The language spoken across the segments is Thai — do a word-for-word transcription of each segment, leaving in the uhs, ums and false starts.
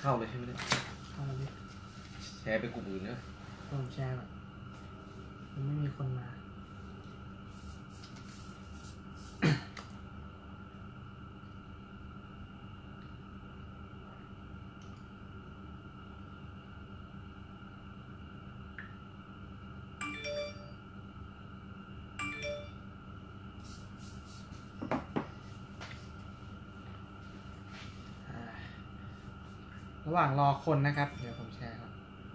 เข้าเลยใช่ไหมเนี่ยเข้าเลยแชร์ไปกลุ่มอื่นเนอะผมแชร์แบบมันไม่มีคนมาระหว่างรอคนนะครับเดี๋ยวผมแชร์ครับ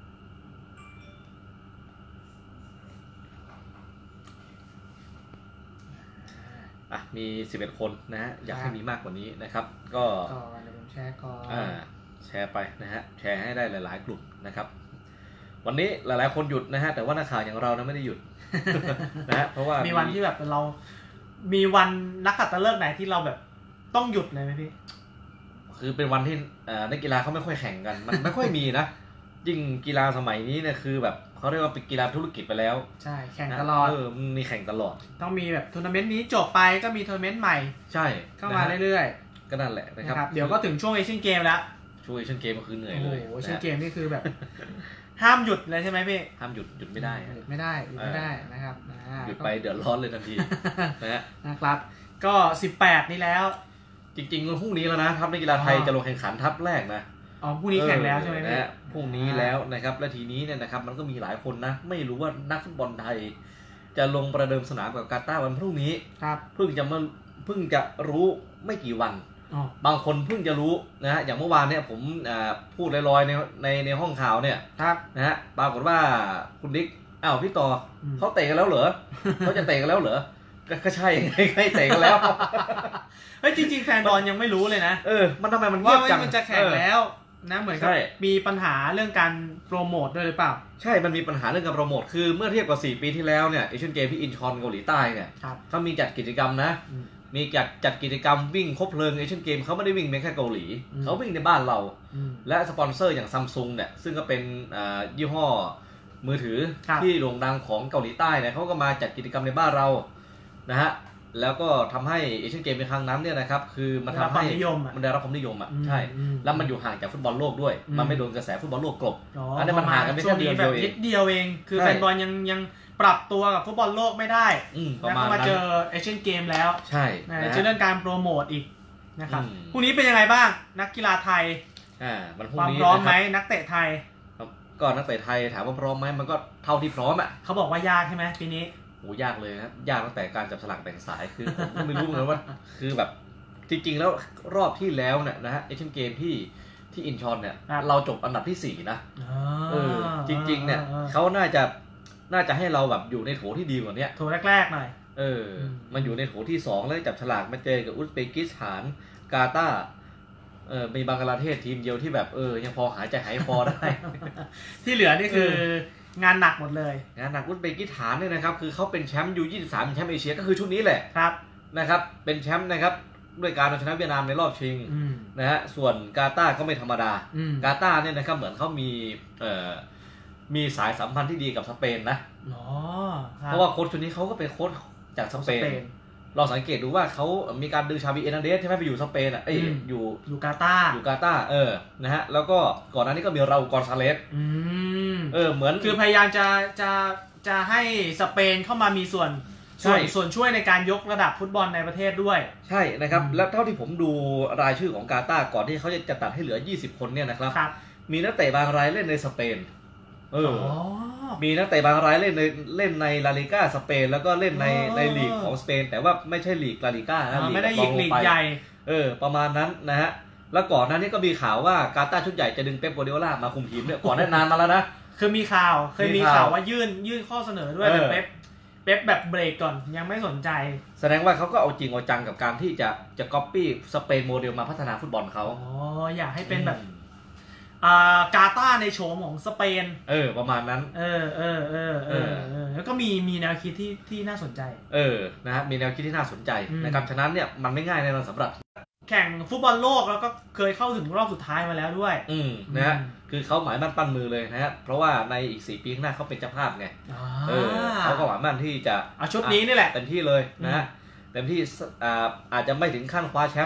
อ่ะมีสิบเอ็ดคนนะฮะอยากให้มีมากกว่านี้นะครับก็ก่อนเดี๋ยวผมแชร์ก่อนอ่าแชร์ไปนะฮะแชร์ให้ได้หลายๆกลุ่มนะครับวันนี้หลายๆคนหยุดนะฮะแต่ว่านักข่าวอย่างเรานะไม่ได้หยุดนะฮะเพราะว่ามีวันที่แบบเรามีวันนักขัตฤกษ์ไหนที่เราแบบต้องหยุดเลยไหมพี่คือเป็นวันที่นักกีฬาเขาไม่ค่อยแข่งกันมันไม่ค่อยมีนะยิ่งกีฬาสมัยนี้เนี่ยคือแบบเขาเรียกว่าเป็นกีฬาธุรกิจไปแล้วใช่แข่งตลอดเออมีแข่งตลอดต้องมีแบบทัวร์นาเมนต์นี้จบไปก็มีทัวร์นาเมนต์ใหม่ใช่เข้ามาเรื่อยๆก็นั่นแหละนะครับเดี๋ยวก็ถึงช่วงเอเชียนเกมแล้วช่วงเอเชียนเกมก็คือเหนื่อยเลยโอ้โหเอเชียนเกมนี่คือแบบห้ามหยุดเลยใช่ไหมพี่ห้ามหยุดหยุดไม่ได้หยุดไม่ได้หยุดไม่ได้นะครับหยุดไปเดือดร้อนเลยทันทีนะฮะนะครับก็สิบแปดนี่แล้วจริงๆวันพรุ่งนี้แล้วนะทัพนักกีฬาไทยจะลงแข่งขันทัพแรกนะอ๋อพรุ่งนี้แข่งแล้วใช่ไหมพี่พรุ่งนี้แล้วนะครับและทีนี้เนี่ยนะครับมันก็มีหลายคนนะไม่รู้ว่านักฟุตบอลไทยจะลงประเดิมสนามกับกาตาร์วันพรุ่งนี้ครับเพิ่งจะมาเพิ่งจะรู้ไม่กี่วันบางคนเพิ่งจะรู้นะฮะอย่างเมื่อวานเนี่ยผมพูดลอยๆในในในห้องข่าวเนี่ยนะฮะปรากฏว่าคุณดิ๊กอ้าวพี่ต่อเขาเตะกันแล้วเหรอเขาจะเตะกันแล้วเหรอก็ใช่ใช่เตะกันแล้วเฮ้ยจริงๆแฟนบอลยังไม่รู้เลยนะเออมันทำไมมันเงียบจังมันจะแข่งแล้วนะเหมือนกับมีปัญหาเรื่องการโปรโมทด้วยหรือเปล่าใช่มันมีปัญหาเรื่องการโปรโมทคือเมื่อเทียบกับสี่ปีที่แล้วเนี่ยเอเชียนเกมที่อินชอนเกาหลีใต้เนี่ยเขามีจัดกิจกรรมนะมีจัดจัดกิจกรรมวิ่งคบเพลิงเอเชียนเกมเขาไม่ได้วิ่งเพียงแค่เกาหลีเขาวิ่งในบ้านเราและสปอนเซอร์อย่างซัมซุงเนี่ยซึ่งก็เป็นยี่ห้อมือถือที่โด่งดังของเกาหลีใต้เนี่ยเขาก็มาจัดกิจกรรมในบ้านเรานะฮะแล้วก็ทำให้เอเชียนเกมในครั้งนั้นเนี่ยนะครับคือมันทำให้มันได้รับความนิยมอ่ะใช่แล้วมันอยู่ห่างจากฟุตบอลโลกด้วยมันไม่โดนกระแสฟุตบอลโลกกลบอันนี้มันห่างกันไม่แค่เดือนเดียวเองนิดเดียวเองคือแฟนบอลยังยังปรับตัวกับฟุตบอลโลกไม่ได้แล้วก็มาเจอเอเชียนเกมแล้วใช่เจอเรื่องการโปรโมทอีกนะครับพรุ่งนี้เป็นยังไงบ้างนักกีฬาไทยความพร้อมไหมนักเตะไทยก็นักเตะไทยถามว่าพร้อมไหมมันก็เท่าที่พร้อมอ่ะเขาบอกว่ายากใช่ไหมปีนี้โอ้ยากเลยครับยากตั้งแต่การจับสลากแบ่งสายคือผมไม่รู้เหมือนกันว่าคือแบบจริงๆแล้วรอบที่แล้วเนี่ยนะฮะเอเชียนเกมที่ที่อินชอนเนี่ยเราจบอันดับที่สี่นะเออจริงๆเนี่ยเขาน่าจะน่าจะให้เราแบบอยู่ในโถที่ดีกว่านี้โถแรกๆหน่อยเออมันอยู่ในโถที่สองแล้วจับฉลากมาเจอกับอุซเบกิสถานกาตาร์เออมีบังกลาเทศทีมเดียวที่แบบเออยังพอหายใจหายคอได้ที่เหลือนี่คืองานหนักหมดเลยงานหนักอุซเบกิสถานเนี่ยนะครับคือเขาเป็นแชมป์ยูยี่สิบสามแชมป์เอเชียก็คือชุดนี้แหละครับนะครับเป็นแชมป์นะครับด้วยการเอาชนะเวียดนามในรอบชิงนะฮะส่วนกาตาร์ก็ไม่ธรรมดากาตาร์เนี่ยนะครับเหมือนเขามีเอ่อมีสายสัมพันธ์ที่ดีกับสเปนนะเพราะว่าโค้ชชุดนี้เขาก็เป็นโค้ชจากสเปนเราสังเกตดูว่าเขามีการดึงชาบีเอร์นันเดสใช่ไหมไปอยู่สเปนอ่ะเอ้ยอยู่อยู่กาตาร์อยู่กาตาร์เออนะฮะแล้วก็ก่อนหน้านี้ก็มีราอูลกอนซาเลสเออเหมือนคือพยายามจะจะจะให้สเปนเข้ามามีส่วนส่วนส่วนช่วยในการยกระดับฟุตบอลในประเทศด้วยใช่นะครับแล้วเท่าที่ผมดูรายชื่อของกาตาร์ก่อนที่เขาจะตัดให้เหลือยี่สิบคนเนี่ยนะครับมีนักเตะบางรายเล่นในสเปนเออมีนักเตะบางรายเล่นในเล่นในลาลิก้าสเปนแล้วก็เล่นในในลีกของสเปนแต่ว่าไม่ใช่ลีกลาลิก้านะไม่ได้ลีกใหญ่เออประมาณนั้นนะฮะแล้วก่อนหน้านี้ก็มีข่าวว่ากาตาร์ชุดใหญ่จะดึงเป๊ป กัวร์ดิโอลามาคุมทีมเนี่ยก่อนนานมาแล้วนะคือมีข่าวเคยมีข่าวว่ายื่นยื่นข้อเสนอด้วยแต่เป๊ปเป๊ปแบบเบรกก่อนยังไม่สนใจแสดงว่าเขาก็เอาจริงเอาจังกับการที่จะจะก๊อปปี้สเปนโมเดลมาพัฒนาฟุตบอลเขาอ๋ออยากให้เป็นแบบอ่ากาตาร์ในโฉมของสเปนเออประมาณนั้นเออเออเออเออเออแล้วก็มีมีแนวคิดที่ที่น่าสนใจเออนะฮะมีแนวคิดที่น่าสนใจนะครับฉะนั้นเนี่ยมันไม่ง่ายแน่นอนสำหรับแข่งฟุตบอลโลกแล้วก็เคยเข้าถึงรอบสุดท้ายมาแล้วด้วยอืมนะฮะคือเขาหมายมั่นปั้นมือเลยนะฮะเพราะว่าในอีกสี่ปีข้างหน้าเขาเป็นเจ้าภาพไงเออเขาก็หมายมั่นที่จะเอาชุดนี้นี่แหละเต็มที่เลยนะฮะเต็มที่อ่าอาจจะไม่ถึงขั้นคว้าแชมป์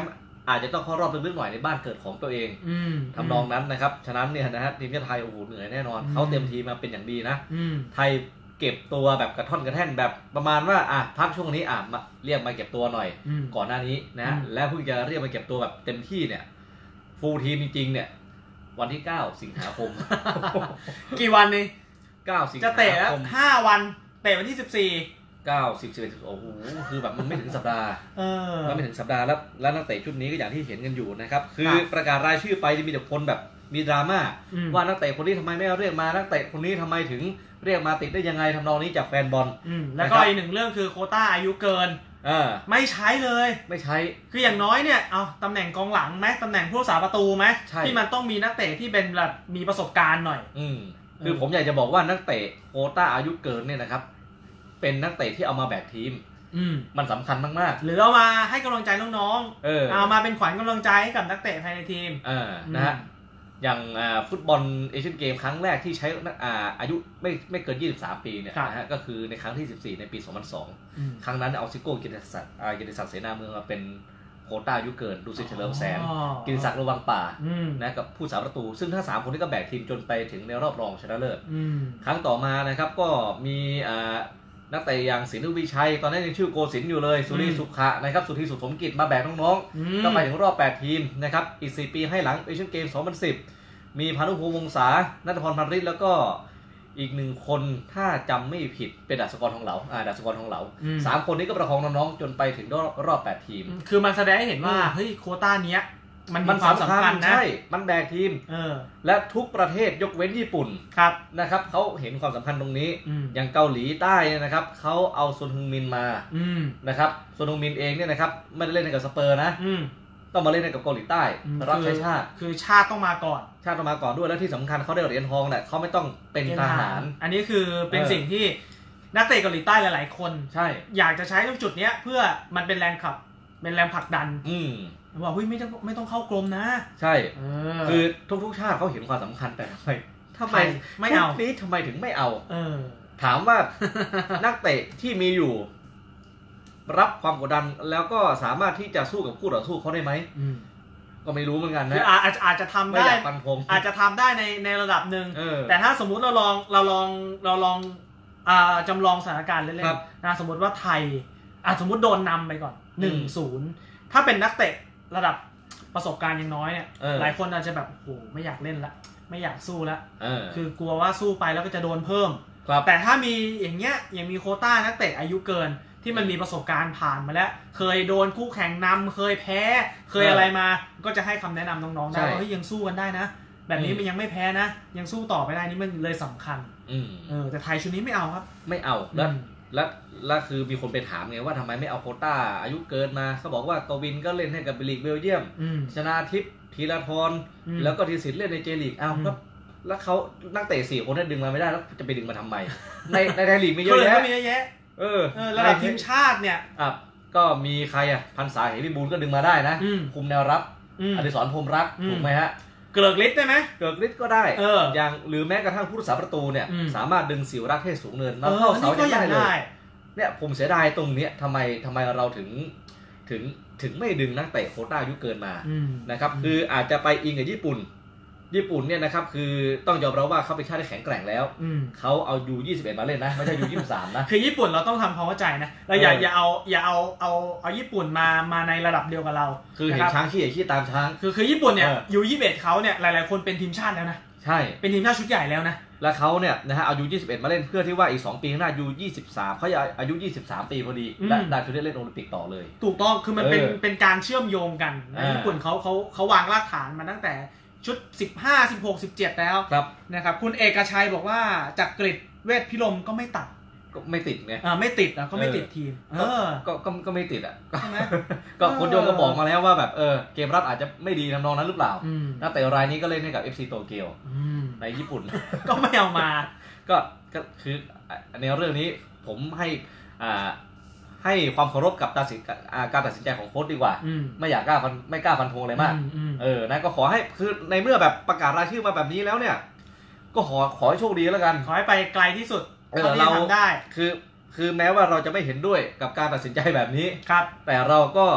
อาจจะต้องเข้ารอบลึกๆหน่อยในบ้านเกิดของตัวเองทำนองนั้นนะครับฉะนั้นเนี่ยนะฮะทีมชาติไทยโอ้โหเหนื่อยแน่นอนเขาเต็มทีมาเป็นอย่างดีนะไทยเก็บตัวแบบกระท่อนกระแท่นแบบประมาณว่าอ่ะพักช่วงนี้อ่ะมาเรียกมาเก็บตัวหน่อยก่อนหน้านี้นะและเพิ่งจะเรียกมาเก็บตัวแบบเต็มที่เนี่ยฟูลทีมจริงๆเนี่ยวันที่เก้าสิงหาคมกี่วันนี่เก้าสิงหาคมจะเตะแล้วห้าวันเตะวันที่สิบสี่เก้าสิบสิบเอ็ดโอ้โหคือแบบมันไม่ถึงสัปดาห์มันไม่ถึงสัปดาห์แล้วแล้วนักเตะชุดนี้ก็อย่างที่เห็นกันอยู่นะครับคือประกาศรายชื่อไปจะมีแต่คนแบบมีดราม่าว่านักเตะคนนี้ทำไมไม่เรียกมานักเตะคนนี้ทำไมถึงเรียกมาติดได้ยังไงทำนองนี้จากแฟนบอลแล้วก็อีกหนึ่งเรื่องคือโควต้าอายุเกินไม่ใช้เลยไม่ใช้คืออย่างน้อยเนี่ยเอาตำแหน่งกองหลังไหมตำแหน่งผู้รักษาประตูไหมที่มันต้องมีนักเตะที่เป็นแบบมีประสบการณ์หน่อยอืมคือผมอยากจะบอกว่านักเตะโควต้าอายุเกินเนี่ยนะครับเป็นนักเตะที่เอามาแบกทีมมันสำคัญมากๆหรือเอามาให้กำลังใจน้องๆ เออ เอามาเป็นขวัญกำลังใจให้กับนักเตะภายในทีมเออนะฮะอย่างฟุตบอลเอเชียนเกมครั้งแรกที่ใช้อายุไม่ไม่เกินยี่สิบสามปีเนี่ยนะฮะก็คือในครั้งที่สิบสี่ในปีสองพันสองครั้งนั้นเอาซิโก้กิติศักดิ์กิติศักดิ์เสนาเมืองมาเป็นโควต้าอายุเกินดูสิเฉลิมแสนกิติศักดิ์ระวังป่านะกับผู้สาประตูซึ่งทั้งสามคนนี้ก็แบกทีมจนไปถึงในรอบรองชนะเลิศครั้งต่อมานะครับก็มีนักเตะอย่างศิลป์วิชัยตอนนั้นยังชื่อโกศินอยู่เลยสุริสุขะนะครับสุธีสุขสมกิจมาแบกน้องๆก็ไปถึงรอบแปดทีมนะครับอีกสี่ปีให้หลังเอเชียนเกมสองพันสิบมีพานุพงษ์วงศาณัฐพร พันฤทธิ์แล้วก็อีกหนึ่งคนถ้าจำไม่ผิดเป็นดัชกรทองเหลาอ่าดัชกรทองเหลาสามคนนี้ก็ประคองน้องๆจนไปถึงรอบแปดทีมคือมันแสดงให้เห็นว่าเฮ้ยโควต้าเนี้ยมันมีความสำคัญนะใช่มันแบกทีมและทุกประเทศยกเว้นญี่ปุ่นครับนะครับเขาเห็นความสำคัญตรงนี้อย่างเกาหลีใต้นะครับเขาเอาซุนฮึงมินมานะครับซุนฮึงมินเองเนี่ยนะครับไม่ได้เล่นในกับสเปอร์นะต้องมาเล่นในกับเกาหลีใต้รับใช้ชาติคือชาติต้องมาก่อนชาติต้องมาก่อนด้วยแล้วที่สำคัญเขาได้เหรียญทองเนี่ยเขาไม่ต้องเป็นทหารอันนี้คือเป็นสิ่งที่นักเตะเกาหลีใต้หลายๆคนใช่อยากจะใช้ตรงจุดนี้เพื่อมันเป็นแรงขับเป็นแรงผลักดันว่าเฮ้ยไม่ต้องไม่ต้องเข้ากรมนะใช่คือทุกๆชาติเขาเห็นความสำคัญแต่ทำไมทำไมไม่เอานี้ทำไมถึงไม่เอาถามว่านักเตะที่มีอยู่รับความกดดันแล้วก็สามารถที่จะสู้กับคู่ต่อสู้เขาได้ไหมก็ไม่รู้เหมือนกันนะอาจอาจจะทำได้อาจจะทำได้ในในระดับหนึ่งแต่ถ้าสมมุติเราลองเราลองเราลองจำลองสถานการณ์เล่นๆนะสมมติว่าไทยสมมติโดนนำไปก่อนหนึ่งศูนย์ถ้าเป็นนักเตะระดับประสบการณ์ยังน้อยเนี่ยหลายคนอาจจะแบบโอ้โหไม่อยากเล่นละไม่อยากสู้ละคือกลัวว่าสู้ไปแล้วก็จะโดนเพิ่มแต่ถ้ามีอย่างเงี้ยยังมีโควต้านักเตะอายุเกินที่มันมีประสบการณ์ผ่านมาแล้วเคยโดนคู่แข่งนำเคยแพ้เคยอะไรมาก็จะให้คำแนะนำน้องๆได้ว่าเฮ้ยยังสู้กันได้นะแบบนี้มันยังไม่แพ้นะยังสู้ต่อไปได้นี่มันเลยสำคัญเออแต่ไทยชุดนี้ไม่เอาครับไม่เอาแล้วแล้วแล้วคือมีคนไปถามไงว่าทำไมไม่เอาโควต้าอายุเกินมาเขาบอกว่ากวินก็เล่นให้กับลีกเบลเยียมชนาทิพย์ธีรทรแล้วก็ธีรศิลป์เล่นในเจลีกอ้าวแล้วแล้วเขานักเตะสี่คนนั้นดึงมาไม่ได้แล้วจะไปดึงมาทำไมในในไทยลีกมีเยอะแยะมีเยอะแยะเออระดับทีมชาติเนี่ยอ่ะก็มีใครอ่ะพันษาเหมวิบูลย์ก็ดึงมาได้นะคุมแนวรับอดิศรพรหมรักถูกไหมฮะเกิร์กฤทธิ์ได้ไหมเกิร์กฤทธิ์ก็ได้อย่างหรือแม้กระทั่งผู้รักษาประตูเนี่ยสามารถดึงศิวรักษ์เทศสูงเนินมาเข้าเสาได้เลยเนี่ยผมเสียดายตรงเนี้ยทำไมทำไมเราถึงถึงถึงไม่ดึงนักเตะโควต้าอายุเกินมานะครับคืออาจจะไปอิงกับญี่ปุ่นญี่ปุ่นเนี่ยนะครับคือต้องยอมรับว่าเขาเป็นชาติที่แข็งแกร่งแล้วเขาเอายูยี่สิบเอ็ดมาเล่นนะไม่ใช่ยูยี่สิบสามนะคือญี่ปุ่นเราต้องทำความเข้าใจนะเราอย่าอย่าเอาอย่าเอาเอาเอาญี่ปุ่นมามาในระดับเดียวกับเราคือเห็นช้างขี้ใหญ่ขี้ตามช้างคือคือญี่ปุ่นเนี่ยยูยี่สิบเอ็ดเขาเนี่ยหลายๆคนเป็นทีมชาติแล้วนะใช่เป็นทีมชาติชุดใหญ่แล้วนะแล้วเขาเนี่ยนะฮะเอายูยี่สิบเอ็ดมาเล่นเพื่อที่ว่าอีกสองปีข้างหน้ายูยี่สิบสามเขาจะอายุยี่สิบสามปีพอดีและได้ชุดเล่นโอลิมปิกต่อเลยถูกต้องคือมันเป็นเป็นการเชื่อมโยงกันญี่ปุ่นเขาเขาเขาวางรากฐานมาตั้งแต่ชุดสิบห้า สิบหก สิบเจ็ดแล้วนะครับคุณเอกชัยบอกว่าจักริดเวชพิรมก็ไม่ตัดก็ไม่ติดไงอ่าไม่ติดอ่ะก็ไม่ติดทีมเออก็ก็ก็ไม่ติดอ่ะใช่ไหมก็คุณโยงก็บอกมาแล้วว่าแบบเออเกมรับอาจจะไม่ดีทำนองนั้นหรือเปล่านักเตะรายนี้ก็เล่นให้กับ เอฟ ซี โตเกียวในญี่ปุ่นก็ไม่เอามาก็ก็คือในเรื่องนี้ผมให้อ่าให้ความเคารพกับตัดสินการตัดสินใจของโค้ชดีกว่าไม่อยากกล้าฟันไม่กล้าฟันธงอะไรมากเออนะก็ขอให้คือในเมื่อแบบประกาศรายชื่อมาแบบนี้แล้วเนี่ยก็ขอขอให้โชคดีแล้วกันขอให้ไปไกลที่สุดเท่าที่ทำได้คือคือแม้ว่าเราจะไม่เห็นด้วยกับการตัดสินใจแบบนี้ครับแต่เราก็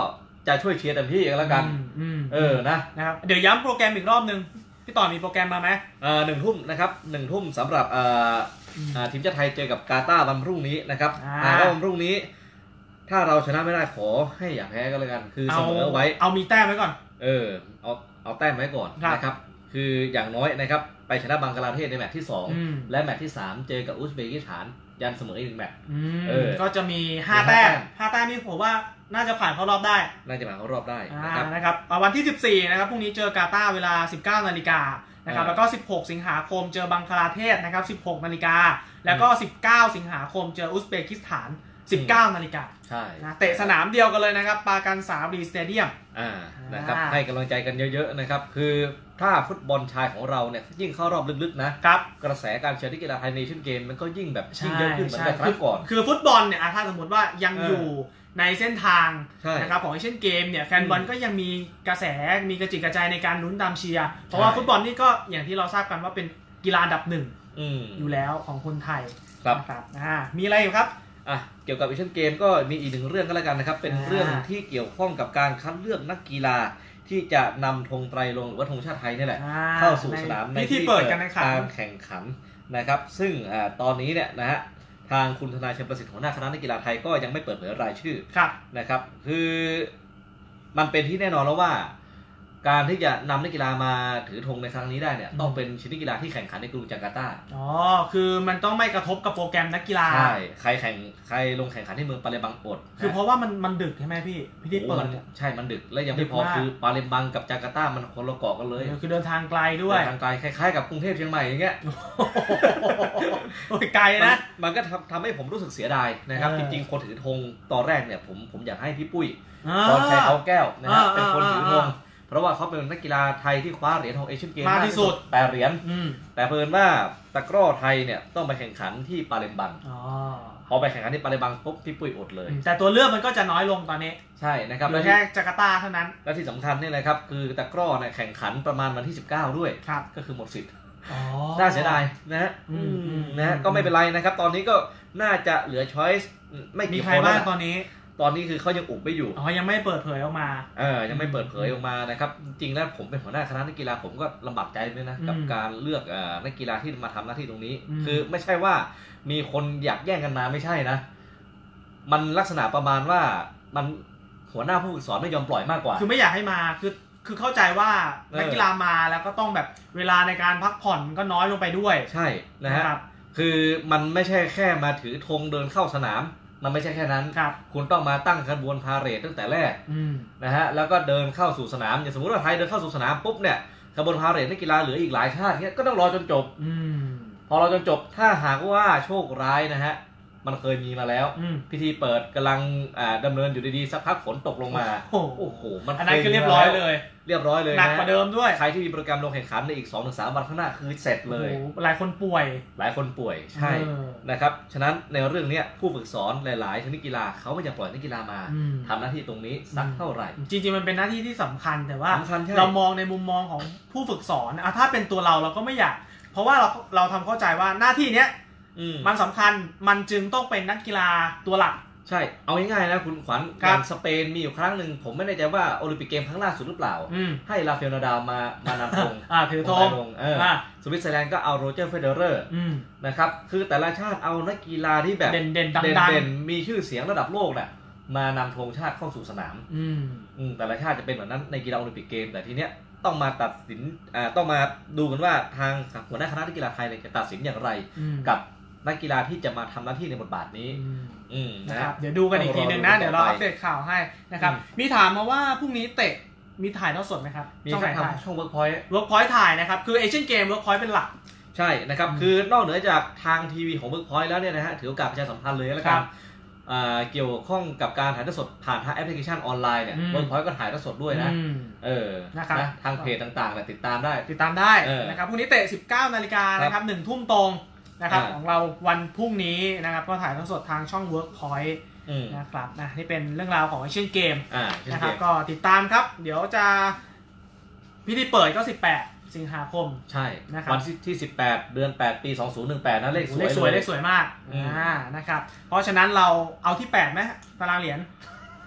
จะช่วยเชียร์เต็มที่กันแล้วกันเออนะนะครับเดี๋ยวย้ำโปรแกรมอีกรอบนึงพี่ต่อมีโปรแกรมมาไหมเอ่อหนึ่งทุ่มนะครับหนึ่งทุ่มสำหรับเอ่อทีมชาติไทยเจอกับกาตาร์วันพรุ่งนี้นะครับอ่าแล้ววันพรุ่งนี้ถ้าเราชนะไม่ได้ขอให้อย่าแพ้กันแล้วกันคือเสมอไว้เอามีแต้มไว้ก่อนเออเอาเอาแต้มไว้ก่อนนะครับคืออย่างน้อยนะครับไปชนะบังกลาเทศในแมตช์ที่สองและแมตช์ที่สามเจอกับอุซเบกิสถานยันเสมออีกหนึ่งแมตช์เออก็จะมีห้าแต้มห้าแต้มนี่ผมว่าน่าจะผ่านเข้ารอบได้น่าจะผ่านเข้ารอบได้นะครับนะครับวันที่สิบสี่นะครับพรุ่งนี้เจอกาตาร์เวลา สิบเก้านาฬิกานะครับแล้วก็สิบหกสิงหาคมเจอบังกลาเทศนะครับสิบหกนาฬิกาแล้วก็สิบเก้าสิงหาคมเจออุซเบกิสถานสิบเก้านาฬิกาใช่นะเตะสนามเดียวกันเลยนะครับปากันสารีสเตเดียมอ่านะครับให้กำลังใจกันเยอะๆนะครับคือถ้าฟุตบอลชายของเราเนี่ยยิ่งเข้ารอบลึกๆนะครับกระแสการเชียร์ที่กีฬาไทยเนชั่นเกมมันก็ยิ่งแบบยิ่งเยอะขึ้นเหมือนกับครั้งก่อนคือฟุตบอลเนี่ยถ้าสมมติว่ายังอยู่ในเส้นทางนะครับของเอเชียนเกมเนี่ยแฟนบอลก็ยังมีกระแสมีกระจิกกระจายในการลุ้นตามเชียร์เพราะว่าฟุตบอลนี่ก็อย่างที่เราทราบกันว่าเป็นกีฬาอันดับหนึ่งอยู่แล้วของคนไทยครับอ่ามีอะไรอยู่ครับอ่ะเกี่ยวกับเอเชียนเกมก็มีอีกหนึ่งเรื่องก็แล้วกันนะครับเป็นเรื่องที่เกี่ยวข้องกับการคัดเลือกนักกีฬาที่จะนำธงไตรรงค์หรือว่าธงชาติไทยนี่แหละเข้าสู่สนามในที่เปิดการแข่งขันนะครับซึ่งตอนนี้เนี่ยนะฮะทางคุณธนาชัยประสิทธิ์หัวหน้าคณะนักกีฬาไทยก็ยังไม่เปิดเผยรายชื่อนะครับคือมันเป็นที่แน่นอนแล้วว่าการที่จะนำนักกีฬามาถือธงในครั้งนี้ได้เนี่ยต้องเป็นชนิดกีฬาที่แข่งขันในกรุงจาการ์ตาอ๋อคือมันต้องไม่กระทบกับโปรแกรมนักกีฬาใช่ใครแข่งใครลงแข่งขันที่เมืองปาเลมบังอดคือเพราะว่ามันมันดึกใช่ไหมพี่พี่ที่เปิดใช่มันดึกและยังไม่พอคือปาเลมบังกับจาการ์ตามันคนละเกาะกันเลยคือเดินทางไกลด้วยเดินทางไกลคล้ายๆกับกรุงเทพเชียงใหม่อย่างเงี้ยโอ้ยไกลนะมันก็ทำทำให้ผมรู้สึกเสียดายนะครับจริงๆคนถือธงตอนแรกเนี่ยผมผมอยากให้พี่ปุ้ยตอนชัยเขาแก้วนะฮะเป็นคนถือธงเพราะว่าเขาเป็นนักกีฬาไทยที่คว้าเหรียญทองเอเชียนเกมมากที่สุดแปดเหรียญแต่เพิ่นว่าตะกร้อไทยเนี่ยต้องไปแข่งขันที่ปาเลมบังพอไปแข่งขันที่ปาเลมบังปุ๊บพี่ปุ้ยอดเลยแต่ตัวเลือกมันก็จะน้อยลงตอนนี้ใช่นะครับเหลือแค่จาการ์ตาเท่านั้นและที่สำคัญนี่เลยครับคือตะกร้อเนี่ยแข่งขันประมาณวันที่สิบเก้าด้วยก็คือหมดสิทธิ์น่าเสียดายนะฮะนะก็ไม่เป็นไรนะครับตอนนี้ก็น่าจะเหลือช้อยส์ไม่กี่คนแล้วตอนนี้ตอนนี้คือเขายังอุบไม่อยู่อ๋อยังไม่เปิดเผยออกมาเออยังไม่เปิดเผยออกมานะครับจริงๆแล้วผมเป็นหัวหน้าคณะนักกีฬาผมก็ลำบากใจด้วยนะกับการเลือกนักกีฬาที่มาทำหน้าที่ตรงนี้คือไม่ใช่ว่ามีคนอยากแย่งกันมาไม่ใช่นะมันลักษณะประมาณว่ามันหัวหน้าผู้ฝึกสอนไม่ยอมปล่อยมากกว่าคือไม่อยากให้มาคือคือเข้าใจว่านักกีฬามาแล้วก็ต้องแบบเวลาในการพักผ่อนก็น้อยลงไปด้วยใช่นะฮะคือมันไม่ใช่แค่มาถือธงเดินเข้าสนามมันไม่ใช่แค่นั้นคุณต้องมาตั้งขบวนพาเหรดตั้งแต่แรกนะฮะแล้วก็เดินเข้าสู่สนามอย่างสมมติว่าไทยเดินเข้าสู่สนามปุ๊บเนี่ยขบวนพาเหรดนักกีฬาเหลืออีกหลายชาติเนี่ยก็ต้องรอจนจบพอรอจนจบถ้าหากว่าโชคร้ายนะฮะมันเคยมีมาแล้วพิธีเปิดกำลังดำเนินอยู่ดีๆสักพักฝนตกลงมาโอ้โหมันอันนั้นคือเรียบร้อยเลยเรียบร้อยเลยหนักกว่าเดิมด้วยใครที่มีโปรแกรมลงแข่งขันในอีก สองถึงสาม วันข้างหน้าคือเสร็จเลยหลายคนป่วยหลายคนป่วยใช่นะครับฉะนั้นในเรื่องนี้ผู้ฝึกสอนหลายๆชนิดกีฬาเขาไม่อยากปล่อยนักกีฬามาทำหน้าที่ตรงนี้สักเท่าไหร่จริงๆมันเป็นหน้าที่ที่สำคัญแต่ว่าเรามองในมุมมองของผู้ฝึกสอนถ้าเป็นตัวเราเราก็ไม่อยากเพราะว่าเราเราทำเข้าใจว่าหน้าที่เนี้ยมันสำคัญมันจึงต้องเป็นนักกีฬาตัวหลักใช่เอาง่ายๆนะคุณขวัญการสเปนมีอยู่ครั้งหนึ่งผมไม่แน่ใจว่าโอลิมปิกเกมครั้งล่าสุดหรือเปล่าให้ราฟาเอล นาดาลมามานำธงถือธงสวิตเซอร์แลนด์ก็เอาโรเจอร์เฟเดอเรอร์นะครับคือแต่ละชาติเอานักกีฬาที่แบบเด่นๆดังๆมีชื่อเสียงระดับโลกน่ะมานำธงชาติเข้าสู่สนามแต่ละชาติจะเป็นแบบนั้นในกีฬาโอลิมปิกเกมแต่ทีเนี้ยต้องมาตัดสินต้องมาดูกันว่าทางหัวหน้าคณะนักกีฬาไทยจะตัดสินอย่างไรกับนักกีฬาที่จะมาทำหน้าที่ในบทบาทนี้นะครับเดี๋ยวดูกันอีกทีนึงนะเดี๋ยวเราอัปเดตข่าวให้นะครับมีถามมาว่าพรุ่งนี้เตะมีถ่ายทอดสดไหมครับมีช่องถ่ายช่องเวิร์กพอยต์เวิร์กพอยต์ถ่ายนะครับคือเอเชียนเกมเวิร์กพอยต์เป็นหลักใช่นะครับคือนอกเหนือจากทางทีวีของเวิร์กพอยต์แล้วเนี่ยนะฮะถือโอกาสประชาสัมพันธ์เลยแล้วกันเกี่ยวข้องกับการถ่ายทอดสดผ่านทางแอปพลิเคชันออนไลน์เนี่ยเวิร์กพอยต์ก็ถ่ายทอดสดด้วยนะเออนะครับทางเพจต่างๆเนี่ยติดตามได้ติดตามได้นะครับพรุ่งนี้เตะ สิบเก้านาฬิกานะครับหนึ่งทุ่มตรงนะครับของเราวันพรุ่งนี้นะครับก็ถ่ายทอดสดทางช่อง Workpoint นะครับนะนี่เป็นเรื่องราวของเอเชียนเกมนะครับก็ติดตามครับเดี๋ยวจะพิธีเปิดก็สิบแปดสิงหาคมใช่นะครับวันที่สิบแปดเดือนแปดปีสองพันสิบแปดนะเลขสวยเลขสวยเลขสวยมากอ่านะครับเพราะฉะนั้นเราเอาที่แปดมั้ยตารางเหรียญ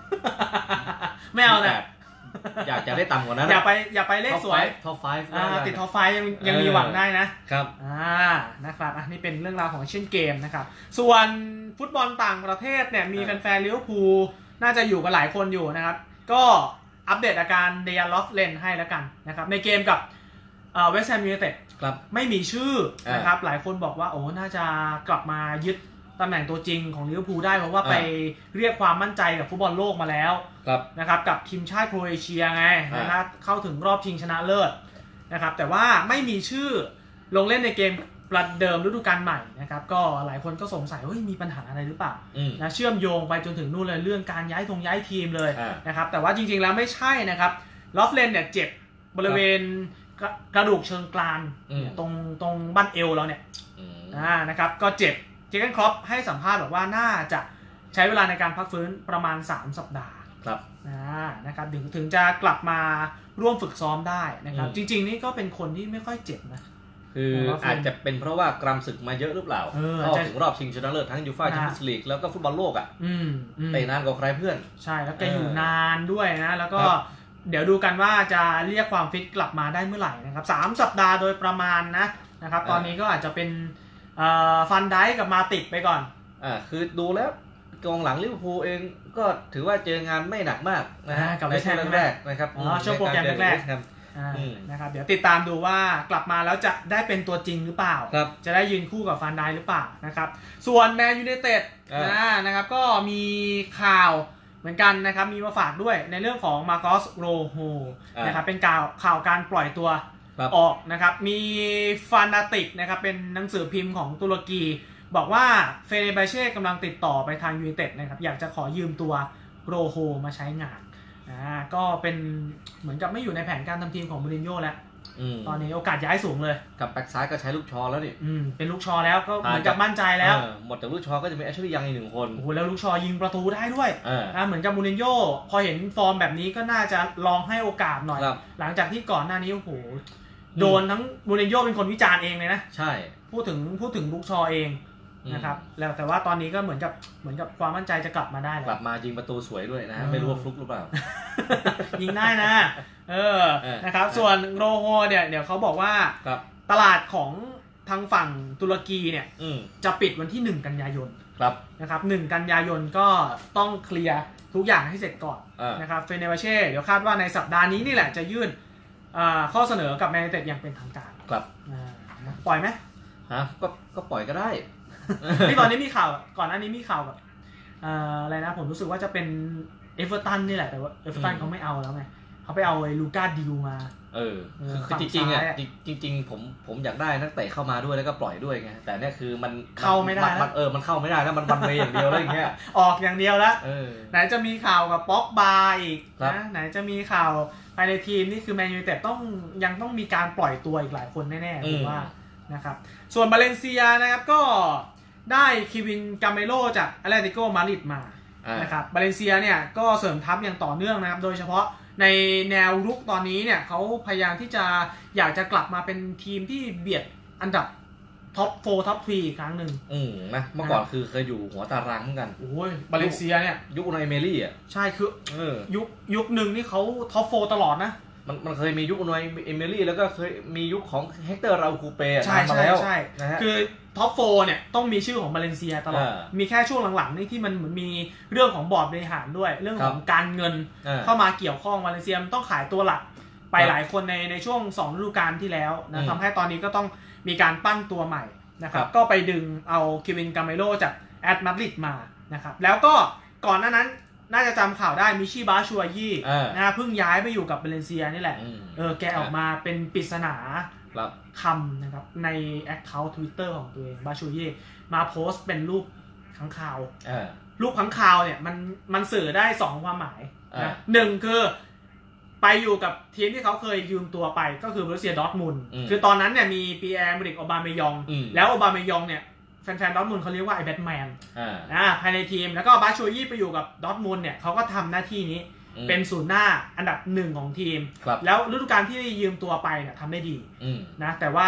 ไม่เอานะอยากจะได้ต่ำกว่านั้นอย่าไปอย่าไปเลขสวยท็อปไฟว์ติดท็อปไฟว์ยังยังมีหวังได้นะครับอ่านะครับอันนี้เป็นเรื่องราวของเช่นเกมนะครับส่วนฟุตบอลต่างประเทศเนี่ยมีแฟนๆลิเวอร์พูลน่าจะอยู่กันหลายคนอยู่นะครับก็อัปเดตอาการเดียร์ลอฟเลนให้แล้วกันนะครับในเกมกับเวสต์แฮมยูไนเต็ดไม่มีชื่อนะครับหลายคนบอกว่าโอ้น่าจะกลับมายึดตำแหน่งตัวจริงของลิเวอร์พูลได้เพราะว่าไปเรียกความมั่นใจกับฟุตบอลโลกมาแล้วนะครับกับทีมชาติโครเอเชียไงนะครับเข้าถึงรอบชิงชนะเลิศนะครับแต่ว่าไม่มีชื่อลงเล่นในเกมประเดิมฤดูกาลใหม่นะครับก็หลายคนก็สงสัยว่ามีปัญหาอะไรหรือเปล่านะเชื่อมโยงไปจนถึงนู่นเลยเรื่องการย้ายทงย้ายทีมเลยนะครับแต่ว่าจริงๆแล้วไม่ใช่นะครับลอฟเลนเนี่ยเจ็บบริเวณกระดูกเชิงกรานตรงตรงบั้นเอวเราเนี่ยนะครับก็เจ็บเจอร์เก้นคล็อปให้สัมภาษณ์บอกว่าน่าจะใช้เวลาในการพักฟื้นประมาณสามสัปดาห์ครับนะครับถึงถึงจะกลับมาร่วมฝึกซ้อมได้นะครับจริงๆนี่ก็เป็นคนที่ไม่ค่อยเจ็บนะคืออาจจะเป็นเพราะว่ากรำศึกมาเยอะหรือเปล่าเข้าถึงรอบชิงชนะเลิศทั้งยูฟ่าแชมเปี้ยนส์ลีกแล้วก็ฟุตบอลโลกอ่ะเตะนานกว่าใครเพื่อนใช่แล้วแกอยู่นานด้วยนะแล้วก็เดี๋ยวดูกันว่าจะเรียกความฟิตกลับมาได้เมื่อไหร่นะครับสามสัปดาห์โดยประมาณนะนะครับตอนนี้ก็อาจจะเป็นฟันไดกับมาติดไปก่อนอ่าคือดูแล้วกองหลังลิเวอร์พูลเองก็ถือว่าเจองานไม่หนักมากนะฮะกับในช่วงแรกนะครับอ๋อช่วงโปรแกรมแรกๆนะครับเดี๋ยวติดตามดูว่ากลับมาแล้วจะได้เป็นตัวจริงหรือเปล่าจะได้ยืนคู่กับฟันไดหรือเปล่านะครับส่วนแมนยูไนเต็ดนะครับก็มีข่าวเหมือนกันนะครับมีมาฝากด้วยในเรื่องของมาร์กอสโรโฮนะครับเป็นข่าวข่าวการปล่อยตัวออกนะครับมีฟานาติกนะครับเป็นหนังสือพิมพ์ของตุรกีบอกว่าเฟเนบาเช่กำลังติดต่อไปทางยูไนเต็ดนะครับอยากจะขอยืมตัวโรโฮมาใช้งานอ่าก็เป็นเหมือนกับไม่อยู่ในแผนการทำทีมของมูรินโญ่แล้วตอนนี้โอกาสย้ายสูงเลยกับแบ็กซ้ายก็ใช้ลูกชอแล้วนี่เป็นลูกชอแล้วก็เหมือนกับมั่นใจแล้วหมดจากลูกชอก็จะมีแอชลีย์ยังอีกหนึ่งคนโอ้โหแล้วลูกชอยิงประตูได้ด้วยนะเหมือนกับมูรินโญ่พอเห็นฟอร์มแบบนี้ก็น่าจะลองให้โอกาสหน่อยหลังจากที่ก่อนหน้านี้โอ้โหโดนทั้งมูรินโญ่เป็นคนวิจารณ์เองเลยนะใช่พูดถึงพูดถึงลูกชอเองนะครับแล้วแต่ว่าตอนนี้ก็เหมือนกับเหมือนกับความมั่นใจจะกลับมาได้แล้วกลับมายิงประตูสวยด้วยนะฮะไม่รู้ว่าฟลุกหรือเปล่ายิงได้นะเออนะครับส่วนโรโฮเนี่ยเดี๋ยวเขาบอกว่าตลาดของทางฝั่งตุรกีเนี่ยจะปิดวันที่หนึ่งกันยายนนะครับหนึ่งกันยายนก็ต้องเคลียร์ทุกอย่างให้เสร็จก่อนนะครับเฟเนบาเช่เดี๋ยวคาดว่าในสัปดาห์นี้นี่แหละจะยื่นข้อเสนอกับแมนยูไนเต็ดอย่างเป็นทางการครับปล่อยไหมฮะก็ก็ปล่อยก็ได้ที่ตอนนี้มีข่าวก่อนหน้านี้มีข่าวกับอะไรนะผมรู้สึกว่าจะเป็นเอเวอร์ตันนี่แหละแต่ว่าเอเวอร์ตันเขาไม่เอาแล้วไงเขาไปเอาไอ้ลูก้าดิวมาเออคือจริงๆอ่ะจริงๆผมผมอยากได้นักเตะเข้ามาด้วยแล้วก็ปล่อยด้วยไงแต่เนี่ยคือมันเข้าไม่ได้เออมันเข้าไม่ได้แล้วมันวันเวย์อย่างเดียวแล้วอย่างเงี้ยออกอย่างเดียวแล้วไหนจะมีข่าวกับป๊อกบาอีกนะไหนจะมีข่าวภายในทีมนี่คือแมนยูไนเต็ดต้องยังต้องมีการปล่อยตัวอีกหลายคนแน่ๆผมว่านะครับส่วนบาเลนเซียนะครับก็ได้คิวินกาเมโลจากแอตเลติโกมาดริดมานะครับบาเลนเซียเนี่ยก็เสริมทัพอย่างต่อเนื่องนะครับโดยเฉพาะในแนวรุกตอนนี้เนี่ยเขาพยายามที่จะอยากจะกลับมาเป็นทีมที่เบียดอันดับท็อปโฟร์ท็อปทรีอีกครั้งหนึ่งอืมนะเมื่อก่อนคือเคยอยู่หัวตารางเหมือนกันโอ้ยบาเลนเซียเนี่ยยุคอุนายเอเมรี่อ่ะใช่คือเออยุคยุคหนึ่งนี่เขาท็อปโฟร์ตลอดนะมันมันเคยมียุคอุนายเอเมรี่แล้วก็เคยมียุคของเฮกเตอร์ราอูคูเป้ใช่ใช่ใช่คือท็อปโฟร์เนี่ยต้องมีชื่อของบาเลนเซียตลอดมีแค่ช่วงหลังๆนี่ที่มันเหมือนมีเรื่องของบอร์ดบริหารด้วยเรื่องของการเงินเข้ามาเกี่ยวข้องบาเลนเซียมันต้องขายตัวหลักไปหลายคนในในช่วงสองฤดูกาลที่แล้วนะทำให้ตอนนี้ก็ต้องมีการปั้นตัวใหม่นะครับก็ไปดึงเอาคิวินกาเมโลจากแอตมาดริดมานะครับแล้วก็ก่อนหน้านั้นน่าจะจำข่าวได้มิชิบาชัวยี่นะเพิ่งย้ายไปอยู่กับบาเลนเซียนี่แหละเออแกออกมาเป็นปริศนาคำนะครับใน Account Twitter ของตัวเองบาชัวยี่มาโพสต์เป็นรูปค้างคาวรูปค้างคาวเนี่ยมันมันสื่อได้สองความหมายนะหนึ่งคือไปอยู่กับทีมที่เขาเคยยืมตัวไปก็คือบรูเซียดอร์ทมุนด์คือตอนนั้นเนี่ยมีปีแอร์มริกโอบาเมยองแล้วโอบาเมยองเนี่ยแฟนๆดอร์ทมุนด์เขาเรียกว่าไอ้แบทแมนอ่าภายในทีมแล้วก็บาชัวยี่ไปอยู่กับดอร์ทมุนด์เนี่ยเขาก็ทำหน้าที่นี้เป็นศูนย์หน้าอันดับหนึ่งของทีมแล้วฤดูกาลที่ยืมตัวไปเนี่ยทำได้ดีนะแต่ว่า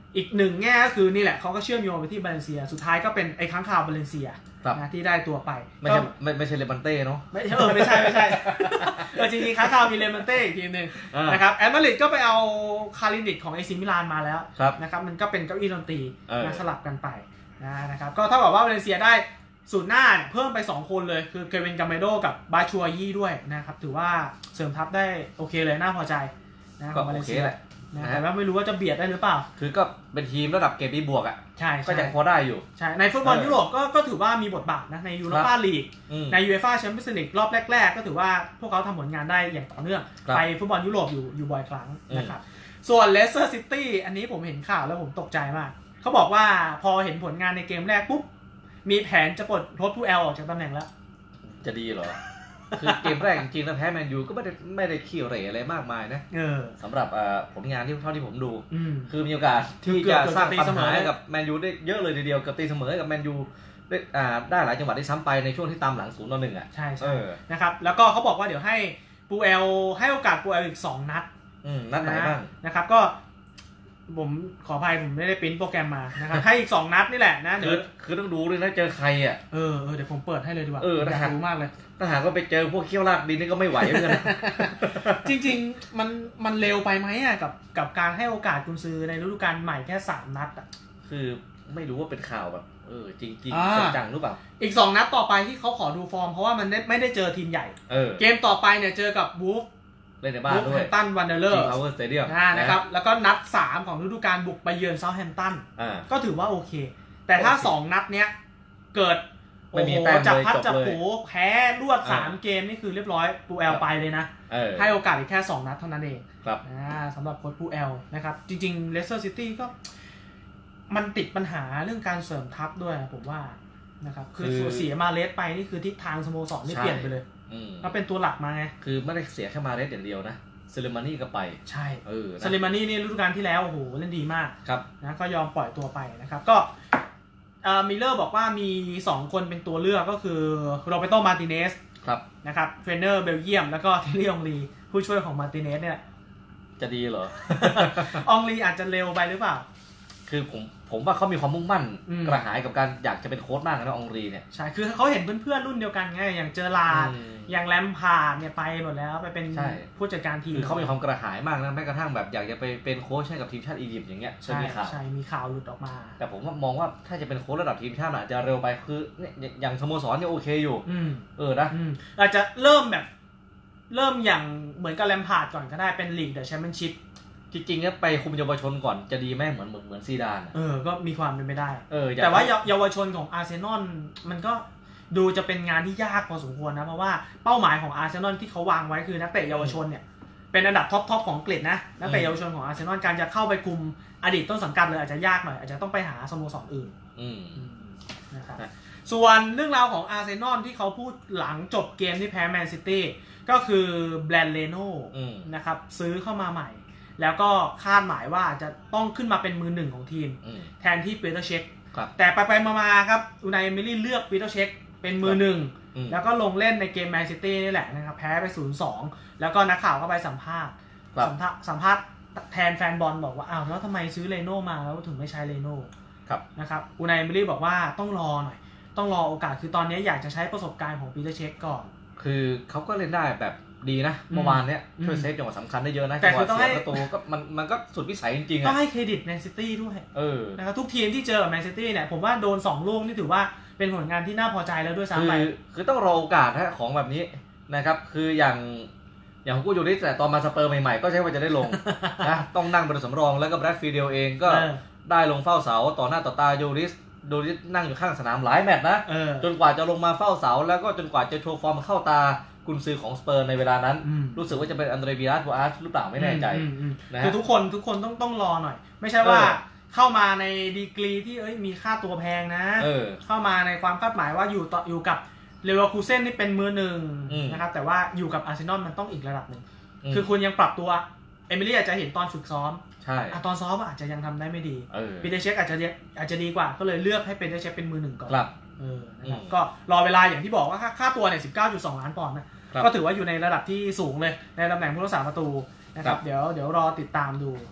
อีกหนึ่งแง่ก็คือนี่แหละเขาก็เชื่อมโยงไปที่บาเลนเซียสุดท้ายก็เป็นไอ้ค้างคาวบาเลนเซียนะที่ได้ตัวไปไม่ใช่ไม่ไม่ใช่เลมันเต้เนาะไม่เออไม่ใช่ไม่ใช่เออจริงๆค้างคาวมีเลมันเต้อีกทีนึงนะครับแอตมาดริดก็ไปเอาคารินิกของเอซิมิลานมาแล้วนะครับมันก็เป็นเก้าอี้ดนตรีนะสลับกันไปนะครับก็เท่ากับว่าบาเลนเซียได้สูตรหน้าเพิ่มไปสองคนเลยคือเควินกาเมโดกับบาชัวยี่ด้วยนะครับถือว่าเสริมทัพได้โอเคเลยน่าพอใจนะของบาเลนเซียแต่ว่าไม่รู้ว่าจะเบียดได้หรือเปล่าคือก็เป็นทีมระดับเกมที่บวกอ่ะใช่ก็ยังพอได้อยู่ใช่ในฟุตบอลยุโรปก็ก็ถือว่ามีบทบาทนะในยูโรปาลีกในยูเอฟ่าแชมเปี้ยนส์ลีกรอบแรกๆก็ถือว่าพวกเขาทำผลงานได้อย่างต่อเนื่องไปฟุตบอลยุโรปอยู่อยู่บ่อยครั้งนะครับส่วนเลสเตอร์ซิตี้อันนี้ผมเห็นข่าวแล้วผมตกใจมากเขาบอกว่าพอเห็นผลงานในเกมแรกปุ๊บมีแผนจะปลดโทษผู้แอลออกจากตำแหน่งแล้วจะดีเหรอคือเกมแรกจริงๆแล้วแพ้แมนยูก็ไม่ได้ไม่ได้ขี้เหร่อะไรมากมายนะสำหรับผลงานที่เท่าที่ผมดูคือมีโอกาสที่จะสร้างปัญหาให้กับแมนยูได้เยอะเลยทีเดียวกับตีเสมอกับแมนยูได้ได้หลายจังหวะได้ซ้ำไปในช่วงที่ตามหลังศูนย์ต่อหนึ่งอ่ะใช่ใช่นะครับแล้วก็เขาบอกว่าเดี๋ยวให้ปูแอลให้โอกาสปูแอลอีกสองนัดนัดไหนบ้างนะครับก็ผมขออภัยผมไม่ได้ปริ้นโปรแกรมมานะครับให้อีกสองนัดนี่แหละนะเดี๋ยวคือต้องดูเลยนะเจอใครอ่ะเออเดี๋ยวผมเปิดให้เลยดีกว่าเอออยากรู้มากเลยถ้าหากว่าไปเจอพวกเขี้ยวลากดินนี่ก็ไม่ไหวเหมือนกันจริงๆมันมันเร็วไปไหมอ่ะกับกับการให้โอกาสกุนซือในฤดูกาลใหม่แค่สามนัดอ่ะคือไม่รู้ว่าเป็นข่าวแบบเออจริงๆจังหรือเปล่าอีกสองนัดต่อไปที่เขาขอดูฟอร์มเพราะว่ามันไม่ได้เจอทีมใหญ่เกมต่อไปเนี่ยเจอกับบูฟเล่นในบ้านด้วยตันวันเดอร์เลอร์พาวเวอร์สเตเดียมนะครับแล้วก็นัดสามของฤดูกาลบุกไปเยือนเซาท์แฮมป์ตันก็ถือว่าโอเคแต่ถ้าสองนัดเนี้ยเกิดโอ้โหจับพัดจับผูแพ้รวดสามเกมนี่คือเรียบร้อยปูแอลไปเลยนะให้โอกาสอีกแค่สองนัดเท่านั้นเองสำหรับโค้ชปูแอลนะครับจริงๆเลสเตอร์ซิตี้ก็มันติดปัญหาเรื่องการเสริมทัพด้วยผมว่านะครับคือเสียมาเลสไปนี่คือทิศทางสโมสรนี่เปลี่ยนไปเลยเขาเป็นตัวหลักมาไงคือไม่ได้เสียแค่มาเลสอย่างเดียวนะเซเลมานี่ก็ไปใช่เออเซเลมานี่นี่ฤดูกาลที่แล้วโอ้โหเล่นดีมากครับนะก็ยอมปล่อยตัวไปนะครับก็มิลเลอร์บอกว่ามีสองคนเป็นตัวเลือกก็คือโรเบโตมาร์ติเนสครับนะครับเทรนเนอร์เบลเยียมแล้วก็เทเรียองลีผู้ช่วยของมาร์ติเนสเนี่ยจะดีเหรอองลีอาจจะเร็วไปหรือเปล่าคือผมผมว่าเขามีความมุ่งมั่นกระหายกับการอยากจะเป็นโค้ชมากนะองรีเนี่ยใช่คือเขาเห็นเพื่อนๆรุ่นเดียวกันไงอย่างเจอราร์ดอย่างแลมพาร์ดเนี่ยไปหมดแล้วไปเป็นผู้จัดการทีมคือเขามีความกระหายมากนะแม้กระทั่งแบบอยากจะไปเป็นโค้ชให้กับทีมชาติอียิปต์อย่างเงี้ยใช่มีข่าวใช่มีข่าวหลุดออกมาแต่ผมมองว่าถ้าจะเป็นโค้ชระดับทีมชาติอาจจะเร็วไปคือเนี่ยอย่างสโมสรเนี่ยโอเคอยู่เออนะอาจจะเริ่มแบบเริ่มอย่างเหมือนกับแลมพาร์ดก่อนก็ได้เป็นลีกเดอะแชมเปี้ยนชิพจริงๆก็ไปคุมเยาวชนก่อนจะดีไหมเหมือนเหมือนเหมือนซีดานเออก็มีความเป็นไปได้เออแต่ว่าเยาวชนของอาร์เซนอลมันก็ดูจะเป็นงานที่ยากพอสมควรนะเพราะว่าเป้าหมายของอาร์เซนอลที่เขาวางไว้คือนักเตะเยาวชนเนี่ยเป็นอันดับท็อปๆของอังกฤษนะนักเตะเยาวชนของอาร์เซนอลการจะเข้าไปคุมอดีตต้นสังกัดเลยอาจจะยากหน่อยอาจจะต้องไปหาสโมสรอื่นนะครับส่วนเรื่องราวของอาร์เซนอลที่เขาพูดหลังจบเกมที่แพ้แมนซิตี้ก็คือแบรนด์เลโน่นะครับซื้อเข้ามาใหม่แล้วก็คาดหมายว่าจะต้องขึ้นมาเป็นมือหนึ่งของทีมแทนที่ปีเตอร์เช็คแต่ไปไปมาๆครับอูไนเอเมรี่เลือกปีเตอร์เช็คเป็นมือหนึ่งแล้วก็ลงเล่นในเกมแมนซิตี้นี่แหละนะครับแพ้ไป ศูนย์สอง แล้วก็นักข่าวก็ไปสัมภาษณ์สัมภาษณ์สัมภาษณ์แทนแฟนบอลบอกว่าอ้าวแล้วทำไมซื้อเลโน่มาแล้วถึงไม่ใช้เลโน่นะครับอูไนเอเมรี่บอกว่าต้องรอหน่อยต้องรอโอกาสคือตอนนี้อยากจะใช้ประสบการณ์ของปีเตอร์เช็คก่อนคือเขาก็เล่นได้แบบดีนะเมื่อวานเนี้ยช่วยเซฟจังหวะสำคัญได้เยอะนะแต่คือต้องให้ประตูก็มันมันก็สุดวิสัยจริงๆอ่ะต้องให้เครดิตแมนซิตี้ด้วยเออนะครับทุกทีมที่เจอกับแมนซิตี้เนี่ยผมว่าโดนสองลูกนี่ถือว่าเป็นผลงานที่น่าพอใจแล้วด้วยซ้ำไปคือคือต้องรอโอกาสฮะของแบบนี้นะครับคืออย่างอย่างของกูอยู่นี่แต่ตอนมาสเปอร์ใหม่ๆก็ใช่ว่าจะได้ลงนะต้องนั่งบนสำรองแล้วก็แบรดฟีเดลเองก็ได้ลงเฝ้าเสาต่อหน้าต่อตาโยริสโยริสนั่งอยู่ข้างสนามหลายแมตช์นะจนกว่าจะลงมาเฝ้าเสาแล้วก็จนกว่าจะโชว์ฟอร์มเข้าตากุนซือของสเปอร์ในเวลานั้นรู้สึกว่าจะเป็นอันเดรเบียสโบอาร์หรือเปล่าไม่แน่ใจนะคือทุกคนทุกคนต้องต้องรอหน่อยไม่ใช่ว่าเข้ามาในดีกรีที่เอ้ยมีค่าตัวแพงนะเข้ามาในความคาดหมายว่าอยู่ต่ออยู่กับเลเวอร์คูเซ่นนี่เป็นมือหนึ่งนะครับแต่ว่าอยู่กับอาร์เซนอลมันต้องอีกระดับหนึ่งคือคุณยังปรับตัวเอมิลี่อาจจะเห็นตอนฝึกซ้อมใช่ตอนซ้อมอาจจะยังทำได้ไม่ดีปีเตอร์เช็คอาจจะอาจจะดีกว่าก็เลยเลือกให้ปีเตอร์เช็คเป็นมือหนึ่งก่อนเออนะครับก็รอเวลาอย่างที่บอกว่าค่าตัวเนี่ย สิบเก้าจุดสอง ล้านปอนด์นะก็ถือว่าอยู่ในระดับที่สูงเลยในตำแหน่งผู้รักษาประตูนะครับเดี๋ยวเดี๋ยวรอติดตามดูนะ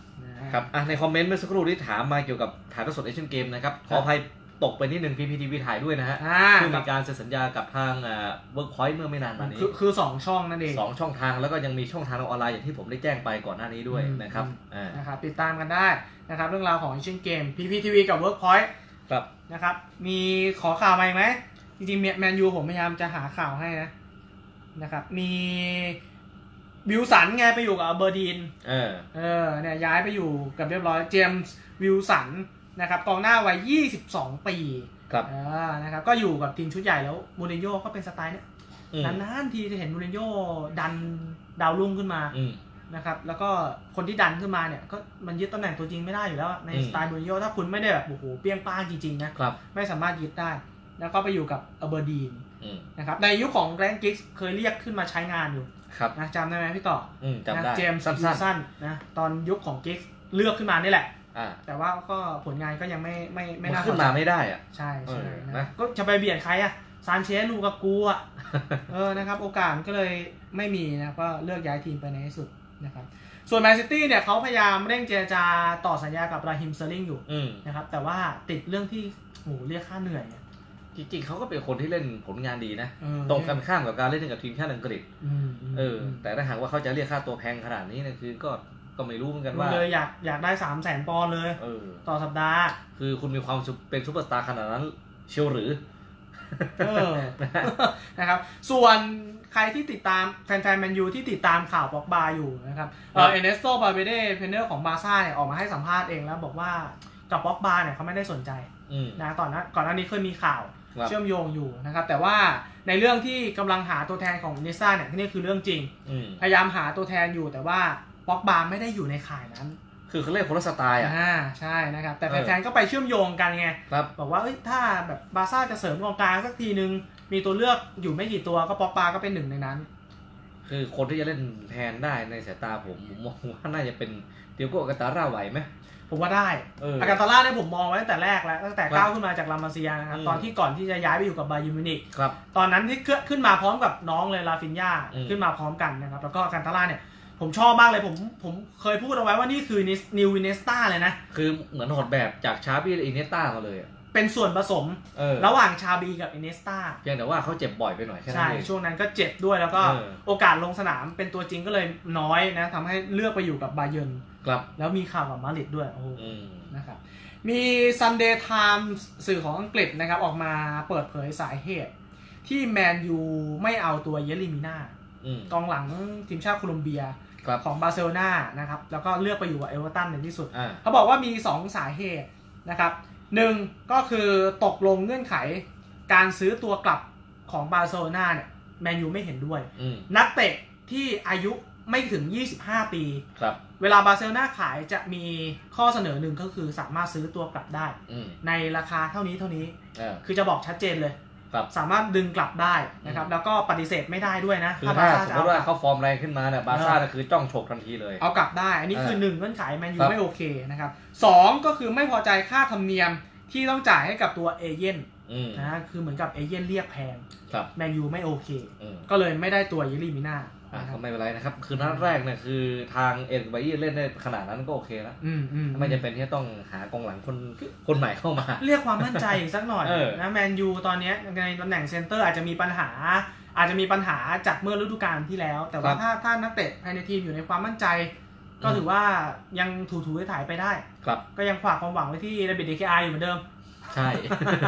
ครับในคอมเมนต์เมื่อสักครู่ที่ถามมาเกี่ยวกับถ่ายทอดสดเอเชียนเกมนะครับขออภัยตกไปนิดนึง พี พี ที วี ถ่ายด้วยนะฮะเพื่อมีการเซ็นสัญญากับทางเวิร์กพอยต์เมื่อไม่นานมานี้คือสองช่องนั่นเองสองช่องทางแล้วก็ยังมีช่องทางออนไลน์อย่างที่ผมได้แจ้งไปก่อนหน้านี้ด้วยนะครับนะครับติดตามกันได้นะครับเรื่องราวของเอเชียนเกม พี พี ที วี กับเวิร์กพอยต์ครับนะครับมีขอข่าวใหม่ไหมจริงๆแมนยูผมพยายามจะหาข่าวให้นะนะครับมีวิลสันไงไปอยู่กับเบอร์ดีนเออเออเนี่ยย้ายไปอยู่กับเรียบร้อยเจมส์วิลสันนะครับกองหน้าวัยยี่สิบสองปีครับเออนะครับก็อยู่กับทีมชุดใหญ่แล้วมูรินโญ่ก็เป็นสไตล์เนี้ยนานๆทีจะเห็นมูรินโญ่ดันดาวรุ่งขึ้นมานะครับแล้วก็คนที่ดันขึ้นมาเนี่ยก็มันยึดตำแหน่งตัวจริงไม่ได้อยู่แล้วในสไตล์มูรินโญ่ถ้าคุณไม่ได้แบบโอ้โหเปี้ยงป้างจริงๆนะไม่สามารถยึดได้แล้วก็ไปอยู่กับเบอร์ดีนนะครับในยุคของแกรนด์กิกส์เคยเรียกขึ้นมาใช้งานอยู่นะจำได้ไหมพี่ต่อจำได้เจมส์สั้นๆนะตอนยุคของกิกส์เลือกขึ้นมานี่แหละแต่ว่าก็ผลงานก็ยังไม่ไม่ไม่น่าขึ้นมาไม่ได้อ่ะใช่ใช่นะก็จะไปเบียดใครอ่ะซานเชสลูกากูอ่ะเออนะครับโอกาสก็เลยไม่มีนะก็เลือกย้ายทีมไปในที่สุดนะครับส่วนแมนซิตี้เนี่ยเขาพยายามเร่งเจรจาต่อสัญญากับราฮิมสเตอร์ลิงอยู่นะครับแต่ว่าติดเรื่องที่โหเรียกค่าเหนื่อยจริงๆเขาก็เป็นคนที่เล่นผลงานดีนะตรงกันข้ามกับการเล่นกับทีมชาติอังกฤษเออแต่ถ้าหากว่าเขาจะเรียกค่าตัวแพงขนาดนี้เนี่ยคือก็ก็ไม่รู้เหมือนกันว่าเลยอยากอยากได้สามแสนปอนด์เลยต่อสัปดาห์คือคุณมีความเป็นซุปเปอร์สตาร์ขนาดนั้นเชียวหรือเออนะครับส่วนใครที่ติดตามแฟนๆแมนยูที่ติดตามข่าวป็อกบาอยู่นะครับเอเนสโตบาเบเด้เทรนเนอร์ของบาร์ซ่าเนี่ยออกมาให้สัมภาษณ์เองแล้วบอกว่ากับป็อกบาเนี่ยเขาไม่ได้สนใจนะตอนนั้นก่อนหน้านี้เคยมีข่าวเชื่อมโยงอยู่นะครับแต่ว่าในเรื่องที่กำลังหาตัวแทนของเนสซ่าเนี่ยนี่คือเรื่องจริงพยายามหาตัวแทนอยู่แต่ว่าป็อกบาไม่ได้อยู่ในข่ายนั้นคือเขาเล่นคนละสไตล์อ่ะอ่าใช่นะครับแต่แฟนๆก็ไปเชื่อมโยงกันไงบอกว่าเอ้ยถ้าแบบบาร์ซ่าจะเสริมกองกลางสักทีนึงมีตัวเลือกอยู่ไม่กี่ตัวก็ป็อกบาก็เป็นหนึ่งในนั้นคือคนที่จะเล่นแทนได้ในสายตาผมผมมองว่าน่าจะเป็นเตียโก้กาตาร่าไหวไหมผมว่าได้อากาตาล่าเนี่ยผมมองไว้ตั้งแต่แรกแล้วตั้งแต่ก้าวขึ้นมาจากลามาเซียนะครับตอนที่ก่อนที่จะย้ายไปอยู่กับบาเยิร์นมิวนิกตอนนั้นที่ขึ้นมาพร้อมกับน้องเลยลาฟินญาขึ้นมาพร้อมกันนะครับแล้วก็อากาตาล่าเนี่ยผมชอบมากเลยผมผมเคยพูดเอาไว้ว่านี่คือนิวอินเนสต้าเลยนะคือเหมือนหดแบบจากชาบีอินเนสต้ามาเลยเป็นส่วนผสมระหว่างชาบีกับอินเนสต้าเพียงแต่ว่าเขาเจ็บบ่อยไปหน่อยแค่นั้นเองใช่ช่วงนั้นก็เจ็บด้วยแล้วก็โอกาสลงสนามเป็นตัวจริงก็เลยน้อยนะทำให้เลือกไปอยู่กับบาเยิร์นแล้วมีข่าวกับมาดริดด้วยโอ้นะครับมี Sunday Times สื่อของอังกฤษนะครับออกมาเปิดเผยสาเหตุที่แมนยูไม่เอาตัวเยลิมิน่ากองหลังทีมชาติโคลอมเบียของบาร์เซโลนานะครับแล้วก็เลือกไปอยู่กับเอเวอร์ตันในที่สุดเขาบอกว่ามีสองสาเหตุนะครับหนึ่งก็คือตกลงเงื่อนไขการซื้อตัวกลับของบาร์เซโลนาเนี่ยแมนยูไม่เห็นด้วยนักเตะที่อายุไม่ถึงยี่สิบห้าปีเวลาบาร์เซโลนาขายจะมีข้อเสนอหนึ่งก็คือสามารถซื้อตัวกลับได้ในราคาเท่านี้เท่านี้คือจะบอกชัดเจนเลยสามารถดึงกลับได้นะครับแล้วก็ปฏิเสธไม่ได้ด้วยนะถ้าบาร์ซ่าสมมติว่าเขาฟอร์มแรงขึ้นมาเนี่ยบาร์ซ่าคือจ้องฉกทันทีเลยเอากลับได้อันนี้คือหนึ่งเงื่อนไขแมนยูไม่โอเคนะครับสองก็คือไม่พอใจค่าธรรมเนียมที่ต้องจ่ายให้กับตัวเอเย่นนะคือเหมือนกับเอเย่นเรียกแพงแมนยูไม่โอเคก็เลยไม่ได้ตัวเยลิมิน่าก็ไม่เป็นไรนะครับคือนัดแรกเนี่ยคือทางเอ็นไบยี่เล่นได้ขนาดนั้นก็โอเคแล้วไม่จะเป็นที่ต้องหากองหลังคนคนใหม่เข้ามาเรียกความมั่นใจสักหน่อยนะแมนยูตอนนี้ในตำแหน่งเซนเตอร์อาจจะมีปัญหาอาจจะมีปัญหาจากเมื่อฤดูกาลที่แล้วแต่ว่าถ้าถ้านักเตะภายในทีมอยู่ในความมั่นใจก็ถือว่ายังถูๆถ่ายไปได้ก็ยังฝากความหวังไว้ที่เดวิดเดเคอาร์อยู่เหมือนเดิมใช่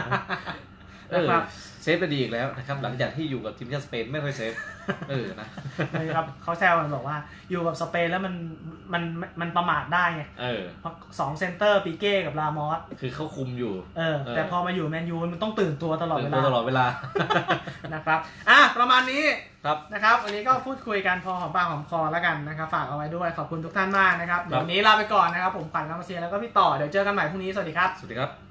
เซฟไปดีอีกแล้วนะครับหลังจากที่อยู่กับทีมชาติสเปนไม่ค่อยเซฟเออนะนะครับเขาแซวกันบอกว่าอยู่กับสเปนแล้วมันมันมันประมาทได้ไงเออเพราะสองเซนเตอร์ปิเก้กับรามอสคือเขาคุมอยู่เออแต่พอมาอยู่แมนยูมันต้องตื่นตัวตลอดเวลาตลอดเวลานะครับอ่ะประมาณนี้นะครับวันนี้ก็พูดคุยกันพอหอมปากหอมคอแล้วกันนะครับฝากเอาไว้ด้วยขอบคุณทุกท่านมากนะครับเดี๋ยวนี้ลาไปก่อนนะครับผมขวัญกำมะเซียแล้วก็พี่ต่อเดี๋ยวเจอกันใหม่พรุ่งนี้สวัสดีครับสวัสดีครับ